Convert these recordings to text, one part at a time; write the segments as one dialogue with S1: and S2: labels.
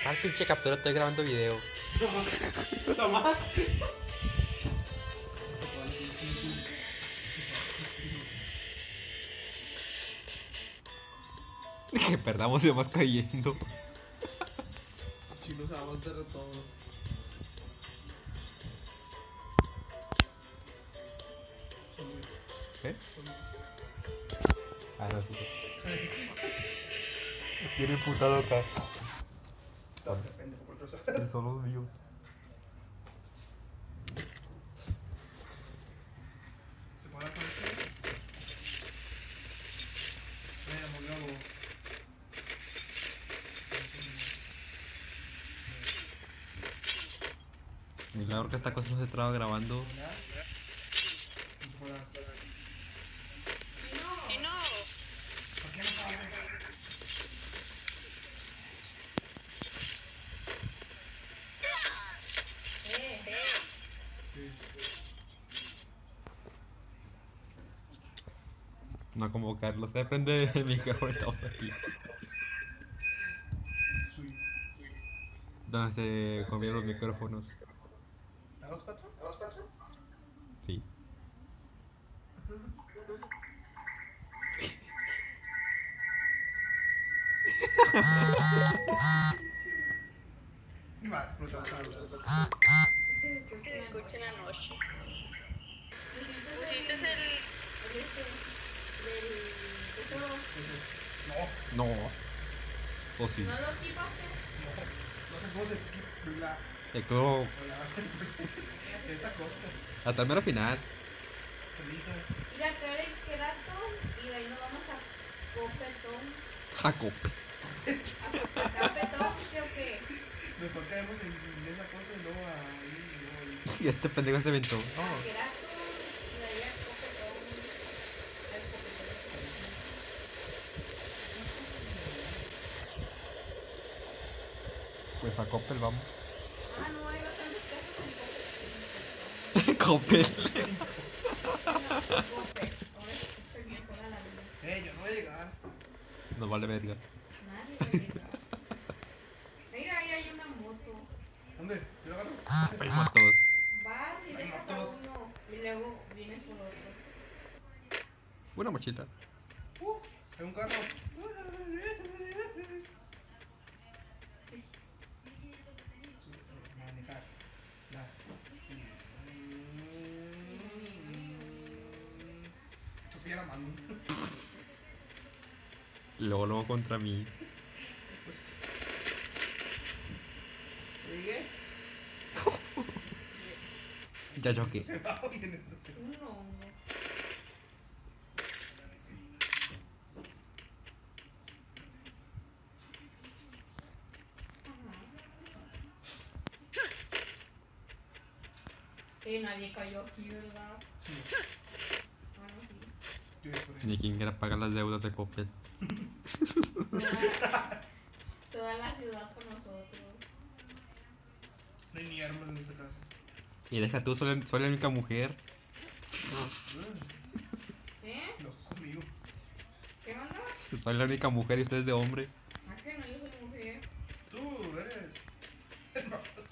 S1: Al pinche captura, estoy grabando video.
S2: ¿No más?
S1: Que perdamos y vamos cayendo.
S2: Chinos vamos a ver a todos. Sonidos.
S1: ¿Eh? Ah, no, sí. Bien imputado acá.
S2: Sabes que pendejo por otro lado.
S1: Son los míos.
S2: ¿Se puede con esto? Mira, movió a vos.
S1: Milagro que esta cosa no se traba grabando.
S2: ¿Ya? No se puede.
S3: Y no.
S2: ¿Por qué no puede? Sí.
S1: No convocarlos. Depende de mi micrófono. Estamos aquí.
S2: Soy.
S1: Donde se comieron los micrófonos.
S2: ¿A los cuatro? ¿A los cuatro?
S1: Sí.
S2: Va, explotamos algo.
S3: Que se escuche en la noche. Pusiste el...
S2: Ese.
S1: No. O sí.
S4: ¿No lo equipaste?
S2: No sé cómo se. La.
S1: El cloro.
S2: La. Esa cosa.
S1: Hasta el mero final.
S2: Estelita.
S4: Ir a caer en Querato y de ahí nos vamos a Copetón.
S1: Jacob.
S4: ¿A Capetón? ¿Sí o qué?
S2: Mejor caemos en esa cosa y luego ahí. Y luego ahí.
S1: Y este pendejo se aventó.
S4: A Querato y de ahí a Copetón. Al Copetón.
S1: Pues a Coppel vamos.
S4: Ah, no, hay bastantes casas en Copetón.
S1: Coppel.
S4: No, Copet. Ahora es mejor a la vida.
S2: Yo no voy a llegar.
S1: Nos vale verga.
S4: Nadie va a llegar. Mira, ahí hay una moto.
S2: ¿Dónde? ¿Yo lo agarro?
S1: Hay motos.
S4: Vas y
S2: Hay
S4: dejas a
S2: motos.
S4: uno y luego vienes por otro.
S1: Una mochila.
S2: Hay un carro. Manejar. La. Sofía la mano.
S1: Luego contra mí.
S2: Pues. Llegué.
S1: Ya choqué.
S2: Se va hoy en esta serie.
S4: Un hongo. Nadie cayó aquí, ¿verdad? Bueno, sí.
S2: Yo voy por ahí.
S1: Ni quien quiera pagar las deudas de Coppel.
S4: Toda la ciudad por nosotros.
S2: No hay ni armas en esta casa.
S1: Y deja tú, soy la única mujer.
S4: ¿Eh?
S2: No, es conmigo.
S4: ¿Qué mandas?
S1: Soy la única mujer y usted es de hombre.
S4: ¿A qué no? Yo soy mujer.
S2: Tú eres. El más fácil.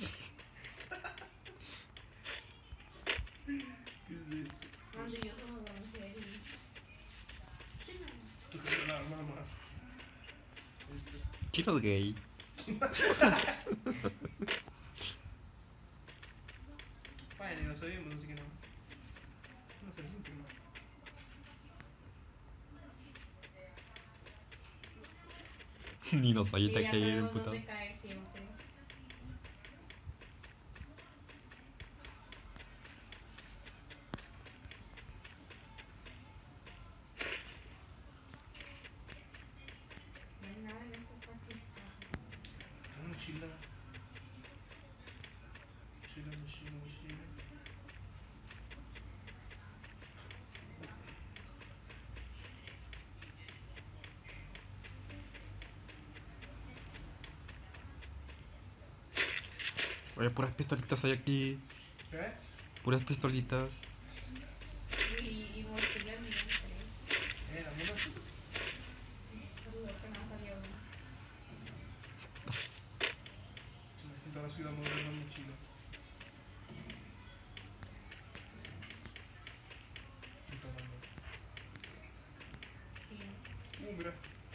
S2: ¿Qué es eso?
S4: Cuando yo somos de mujer y... Chino.
S2: Tú quieres la arma más.
S1: Chino es gay.
S2: Bueno, y no sabíamos, así que no. No sé, sin que no.
S1: Ni nos oye,
S4: Y
S1: te
S4: ya
S1: caí
S4: sabemos
S1: imputado.
S4: dónde caer siempre. No hay nada en estas fucking casas.
S2: Tengo mochila. Mochila.
S1: Oye, puras pistolitas hay aquí.
S2: ¿Qué?
S1: Puras pistolitas.
S4: Y mochila en mi
S2: Dame una.
S4: Dudo que no ha salido uno.
S2: Mira.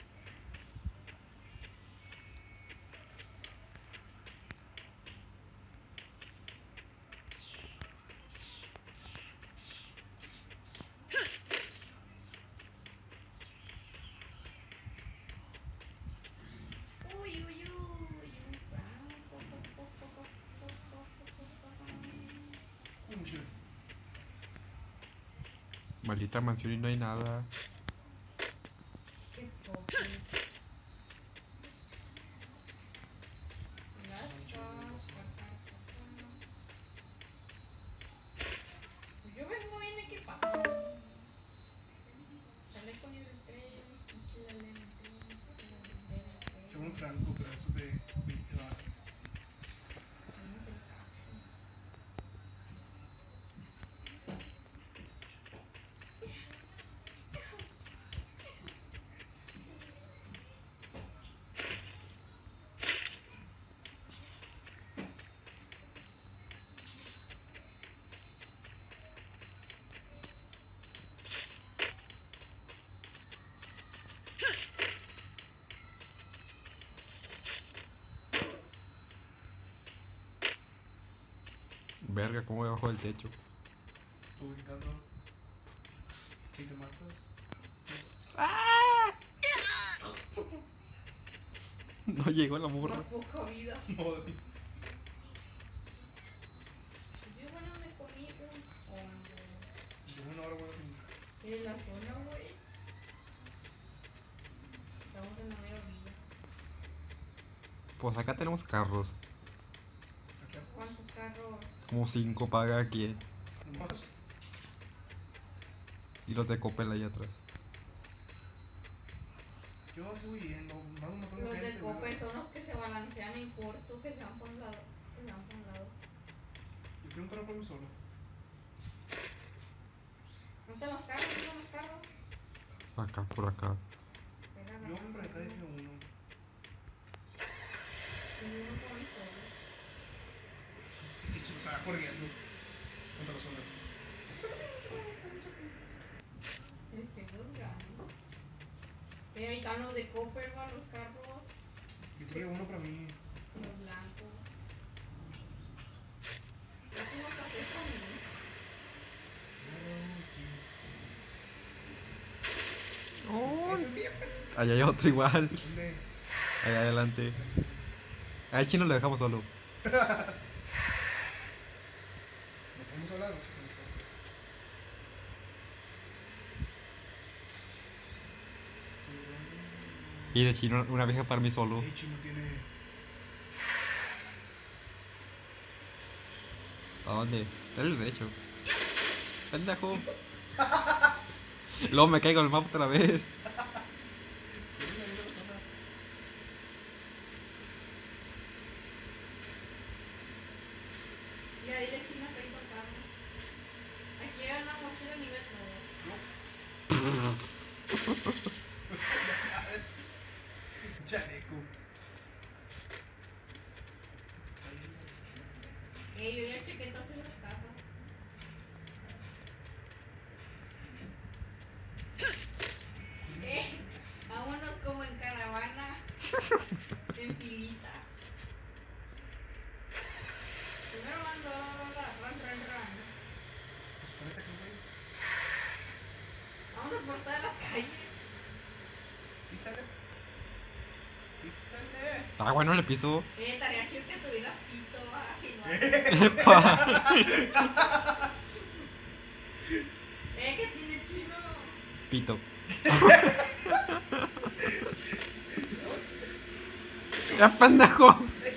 S4: Uy, uy, uy.
S2: Mochila.
S1: Maldita mansión y no hay nada.
S4: ¿Qué es coque? Yo vengo bien equipado. Chaleco nivel 3, mochila nivel 3,
S2: Según Franco, pero eso de 20 balas.
S1: Verga, ¿cómo voy bajo del techo?
S2: Tú brincando. Si te matas.
S1: No llegó la morra.
S4: más poca vida.
S2: Joder.
S4: Yo bueno me comí un hongo.
S2: Yo una hora voy a brincar.
S4: En la zona, güey. Estamos en la mera orilla.
S1: Pues acá tenemos carros.
S2: Aquí abajo.
S4: ¿Cuántos carros?
S1: Como 5 paga aquí.
S2: Nomás.
S1: Y los de Coppel ahí atrás.
S2: Yo sigo yendo. Vamos matando
S4: Los
S2: gente.
S4: de Coppel son los que se balancean en corto, que se van por un lado. Que se van por un lado.
S2: Yo quiero un carro por mí solo.
S4: ¿Dónde están los carros? ¿Dónde están los carros?
S1: Acá, por acá.
S4: Espera,
S2: Yo
S4: agarra
S2: por acá
S4: uno.
S2: dije uno.
S4: Y uno por mí solo.
S2: Y chico se va corriendo. Contra la zona.
S4: Tengo ganas. Ahí están los de Coppel, van los carros.
S2: Yo traía uno para mí.
S4: Los blancos. Yo tengo café conmigo.
S2: Ese es bien.
S1: Allá hay otro igual.
S2: ¿Dónde?
S1: Allá adelante. Al chino lo dejamos solo.
S2: ¿Nos vamos a hablar o sí con esto?
S1: Y de chino una vieja para mí solo.
S2: Chino tiene.
S1: ¿A dónde? Dale derecho. Pendejo. Luego me caigo en el mapa otra vez.
S4: Y ahí le chino que hay para carro. Aquí hay una mochila nivel 9.
S2: Chaleco.
S4: Yo ya chequé todas esas casas. Vámonos como en caravana. En filita. Primero mando run.
S2: Pues ponete aquí, güey.
S4: Vámonos por todas las calles.
S2: Písale. Písale.
S1: Ah, bueno, le piso.
S4: Estaría chido que tuviera pito así, ¿no?
S1: Epa.
S4: Que tiene chino.
S1: Pito. ¡Ya, pendejo!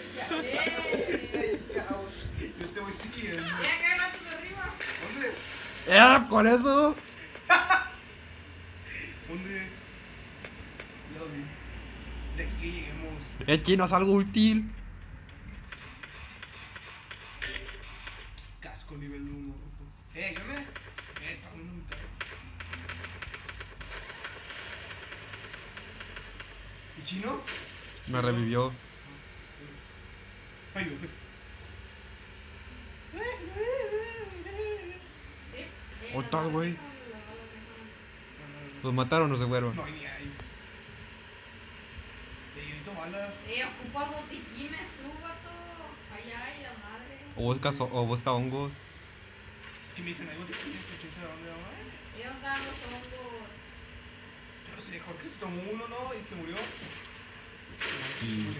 S2: Yo te voy siguiendo.
S4: Mira que hay ratos arriba.
S2: ¿Dónde?
S1: ¡Ya, con eso!
S2: ¿Dónde? Ya lo vi. De aquí que lleguemos.
S1: Chino, es algo útil.
S2: Casco nivel 1. ¿Qué me? Está bueno mi carro. ¿Y chino?
S1: Me revivió.
S2: Ayúdame.
S1: ¿Dónde estás, güey?
S4: Las balas dejan.
S1: ¿Los mataron o se fueron?
S2: No hay ni ahí. Necesito balas.
S4: Ocupa botiquines tú, vato. Allá y la madre.
S1: O busca hongos.
S2: Es que me dicen algo de quién sabe dónde va.
S4: ¿Y dónde están los hongos?
S2: Yo no sé, Jorge se tomó uno, ¿no? Y se murió.
S1: Sí.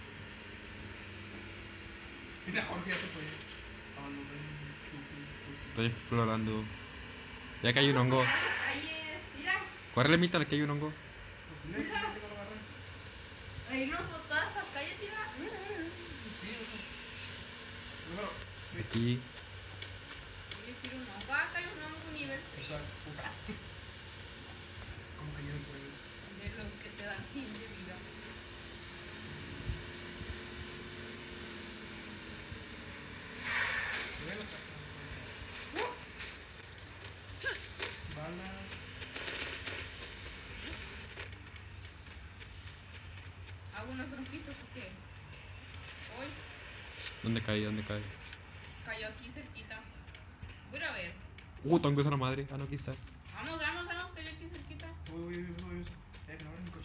S2: Mira, Jorge ya se fue. Ah, no,
S1: Estoy explorando. Ya que hay un hongo.
S4: Calles, mira.
S1: Córrele, mítale que hay un hongo.
S2: pues dile que no lo agarra.
S4: Ahí nos botadas las calles, mira.
S2: Sí, número.
S1: Aquí.
S4: Yo quiero un hongo. Acá hay un hongo nivel 3.
S2: Usa. ¿Cómo que yo no puedo?
S4: De los que te dan 100 de vida.
S2: Voy a la casa. Balas.
S4: ¿Hago unos trompitos o qué? Hoy
S1: ¿Dónde cae? ¿Dónde cae?
S4: cayó aquí cerquita. Voy a ir a ver.
S1: Tengo esa madre. Ah, no, aquí está.
S4: Vamos, cayó aquí cerquita.
S2: Uy. Que no abran mi coche.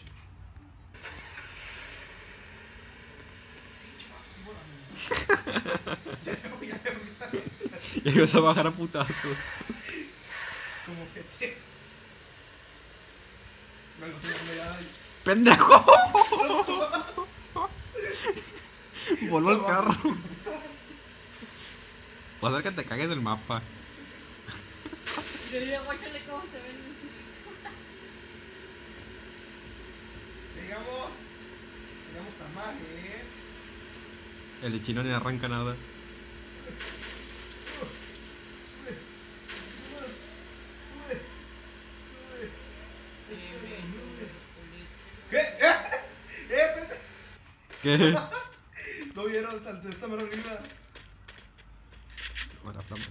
S2: Ya me gusta.
S1: Y ibas a bajar a putazos.
S2: Como que te. Me lo tengo ya.
S1: ¡Pendejo! Voló el carro. Va a ser que te cagues del mapa.
S4: Y luego échale cómo se ve en el filito.
S2: Digamos tamales.
S1: El de chino ni arranca nada.
S2: Sube.
S4: Espérate.
S2: ¿Qué? Espérate.
S1: ¿Qué?
S2: ¿No vieron? Salté esta mano arriba.
S1: Ahora flamas.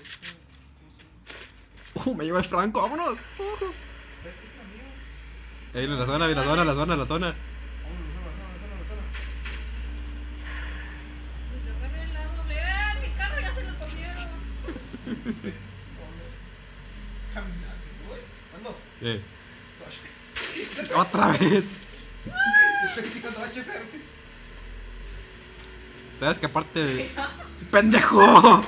S1: Me lleva el Franco, vámonos.
S2: ¿Qué es la mía?
S1: Ahí en la zona.
S2: Vámonos, la zona.
S4: Pues yo agarré la doble. Mi carro ya se lo comieron.
S2: Caminando. Uy, ¿cuándo?
S1: ¿Qué? Otra vez.
S2: Estoy diciendo HFR.
S1: ¿Sabes que aparte de... ¡Pendejo!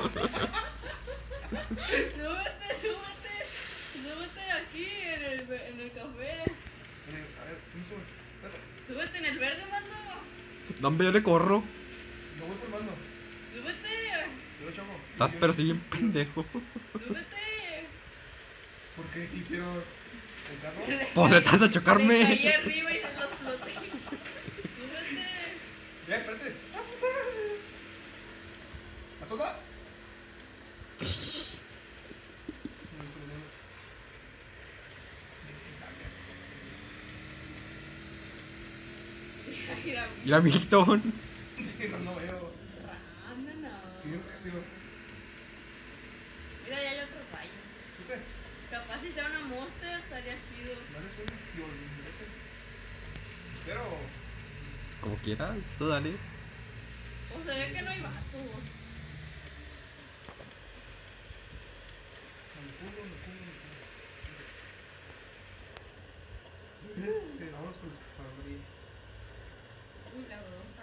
S4: Súbete aquí en el café.
S2: A ver, ¿quién sube? Espérate.
S4: Súbete en el verde, mando.
S1: No, hombre, yo le corro.
S2: Yo voy por mando.
S4: Súbete.
S2: Yo lo choco.
S1: Estás pero sí bien pendejo.
S4: Súbete.
S2: ¿Por qué te hicieron el carro?
S1: Pues de tanto
S4: Le
S1: chocarme.
S4: caí arriba y se lo exploté. Súbete.
S2: Espérate. ¿La sola?
S4: Mira,
S1: Mira, Milton.
S2: Sí, no veo.
S4: ándala. Mira, ya hay otro rayo.
S2: Súbete.
S4: Capaz si sea una monster, estaría chido.
S2: Dale, sube. Yo, vete. Espero.
S1: Como quieras, tú dale.
S4: O se ve que no hay vatos.
S2: Me culo. Vámonos por la orilla.
S4: Uy, la grosa.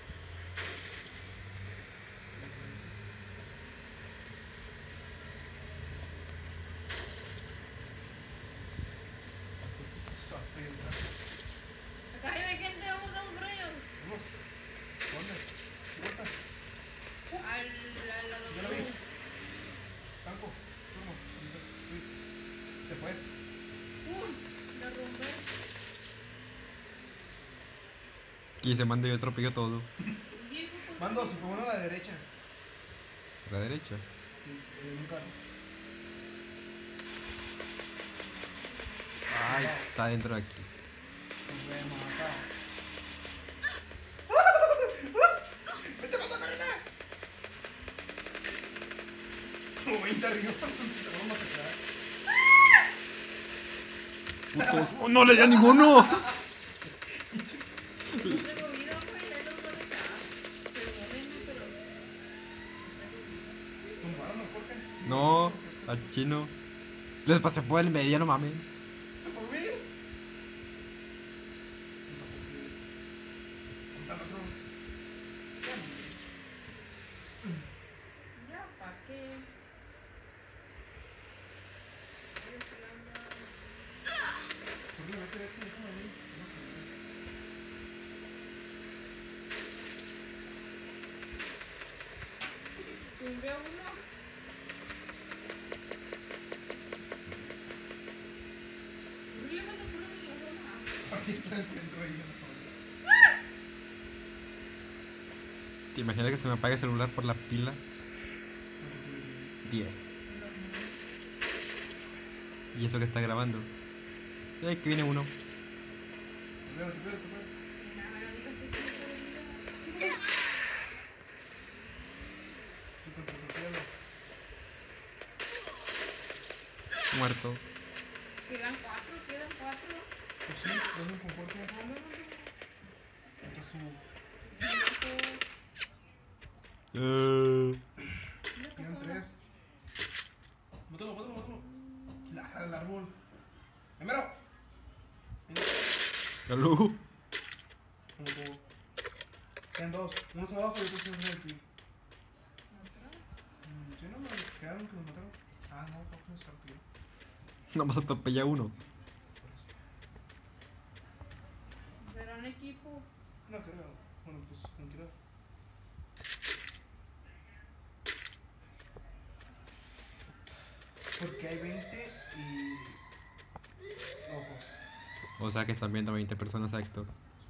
S2: Estoy entrando.
S4: Acá arriba hay gente, vamos a un rayo.
S2: Vamos. ¿Dónde? ¿Vuelta?
S4: A la
S2: Ya la vi.
S4: W.
S2: Campo. Turno. Se fue.
S4: La rompé.
S1: Aquí se manda y yo atropello todo.
S4: Viejo, ¿por qué?
S2: Mando, se fue uno a la derecha.
S1: A la derecha.
S2: Sí, en un carro.
S1: Ay, está dentro de aquí.
S2: Nos vemos acá. ¡Vete, mando, córrele! Como 20 arriba. Se vamos a quedar.
S1: Putos. ¡Oh, no le di a ninguno!
S4: No traigo vida, pues, ahí los voy a dejar. Perdónenme, pero no traigo vida.
S2: ¿Tumbaron al Jorge?
S1: No, al chino. Les pasé por el medio, no mames.
S2: ¿Por mí? al otro.
S4: Ya, ¿para qué?
S2: ¿Por qué? Vete, déjame ahí.
S4: Tumbé uno.
S2: Ahí está en el centro ahí en la zona.
S1: ¿Te imaginas que se me apague el celular por la pila? 10. Y eso que está grabando. ¡Ay, que viene uno!
S2: Te veo.
S1: Muerto.
S4: Quedan cuatro.
S2: Pues sí, es un confort. ¿Dónde estuvo? Quedan 3. Mátalo. La sala del árbol. ¡Primero!
S1: ¡Salud!
S2: Quedan 2. Uno está abajo y otro está encima de ti. ¿Sí no me quedaron que nos mataron? Ah, no, Jorge se estarpió.
S1: Vamos a atropellar uno.
S4: Será un equipo.
S2: No creo. Bueno, pues como quiera. Porque hay 20 y ojos.
S1: O sea que están viendo 20 personas acto.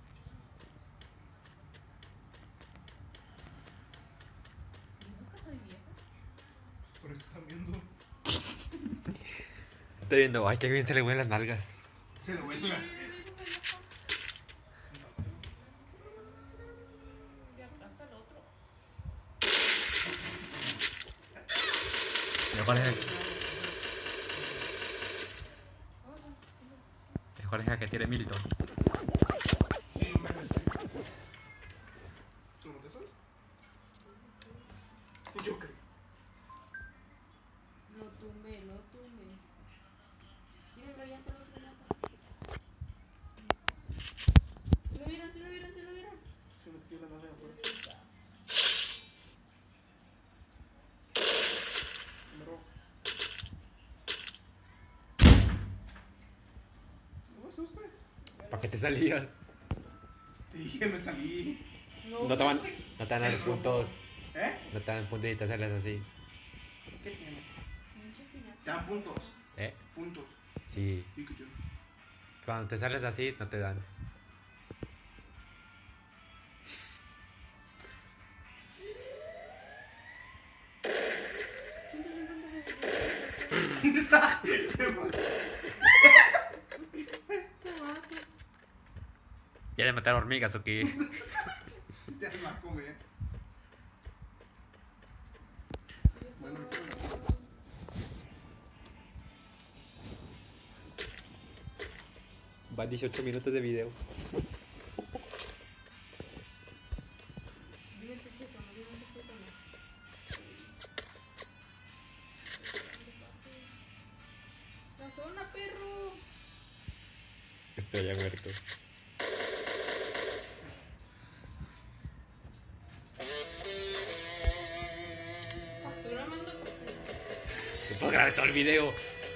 S4: ¿Dijo que soy vieja?
S2: Por eso están viendo.
S1: Estoy viendo, ay, que bien se le huelen las nalgas.
S2: Se le huele la.
S4: Ya hasta el otro.
S1: Mejor es que tire Milton.
S2: Sí, lo merece. ¿Tú no te sabes? Yo creo.
S4: Lo tumbé. Míralo, ya está el otro mata. ¿Sí lo vieron?
S2: Se metió la nave afuera. Me robó. No me asustes.
S1: ¿Para qué te salías?
S2: Te dije, me salí.
S1: No te van a dar puntos.
S2: ¿Eh?
S1: No te dan puntos y te sales así.
S2: ¿Qué tiene?
S4: Pinche final.
S2: Te dan puntos. Puntos.
S1: Sí.
S2: Pikachu.
S1: Cuando te sales así, no te dan.
S2: ¿Qué pasa?
S1: ¿Quieres matar hormigas o qué?
S2: Se las va a comer. Bueno, ahorita me la comes.
S1: Van 18 minutos de video.
S4: Dime qué son. La zona, perro.
S1: Estoy ya muerto.
S4: Captura, mando.
S1: Después grabé todo el video.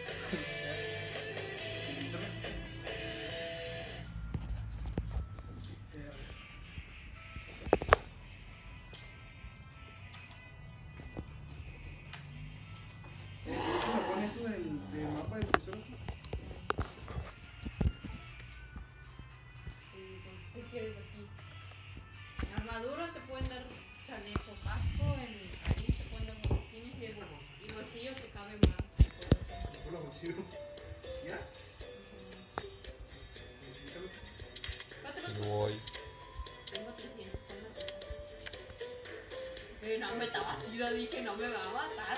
S2: ¿Se me pone eso del mapa del tesoro?
S4: ¿Qué quieres aquí? En armadura te pueden dar chaleco, casco, ahí te pueden dar botiquines y bolsillos que caben más.
S2: Hola, bolsillo. ¿Ya?
S4: Espérate.
S1: Voy.
S4: Tengo 300. Pero no me está vacío, dije, no me va a matar.